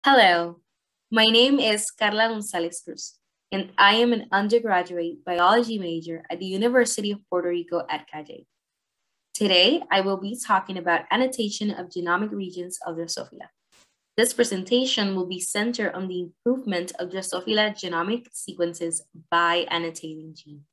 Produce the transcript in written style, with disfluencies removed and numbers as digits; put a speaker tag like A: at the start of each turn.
A: Hello, my name is Carla Gonzalez-CRUZ, and I am an undergraduate biology major at the University of Puerto Rico at Calle. Today, I will be talking about annotation of genomic regions of Drosophila. This presentation will be centered on the improvement of Drosophila genomic sequences by annotating genes.